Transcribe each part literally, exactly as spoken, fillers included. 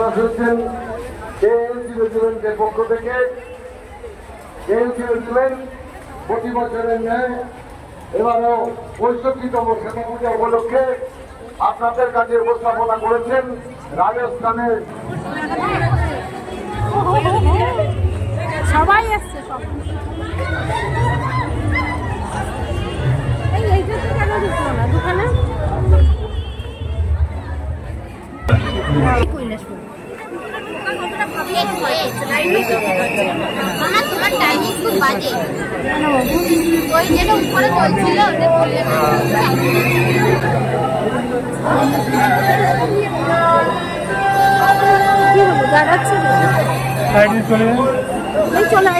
শুনছেন কেএলসি রেজিমেন্টের পক্ষ থেকে। কেএলসি রেজিমেন্ট প্রতি বছরের ন্যায় এবারও পঁয়ষট্টিতম সেবা পূজা উপলক্ষে আপনাদের কাছে উপস্থাপনা করেছেন রাজস্থানের সবাই আসছে। সব এইটা তো কেন ঢুকলো না দোকানে? তোমার টাইমিং খুব বাজে। ওই যেটা উপরে বলছিল চলে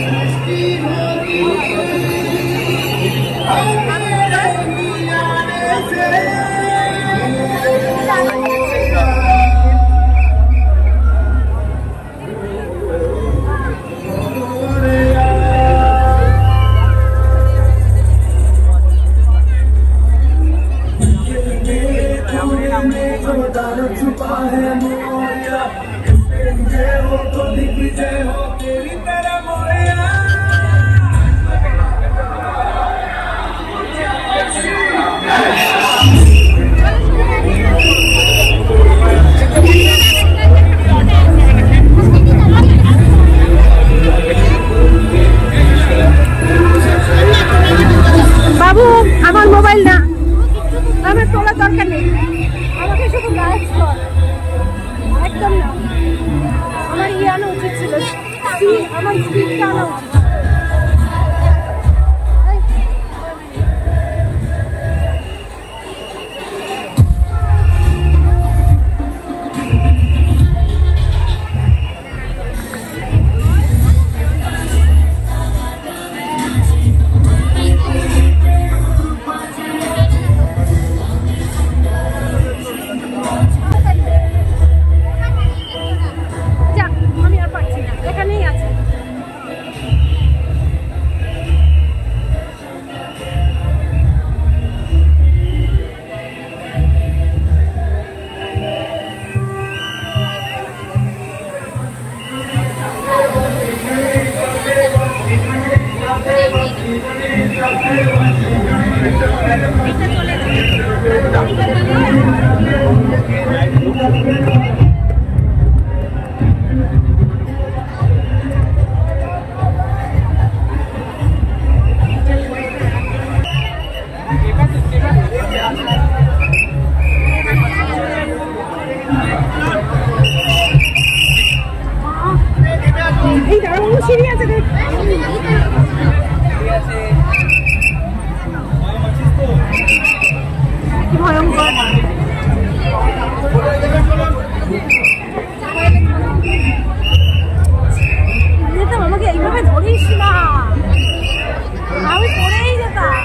বাবু, আমার মোবাইল না, আমার তোলার দরকার নেই, আমাকে শুধু গাছ কর। একদম না, আমার ইয়ে আনা উচিত ছিল, আমার স্পিডটা আনা উচিত। আমাকে এইভাবে ধরিস না, আমি পড়েই যেতাম।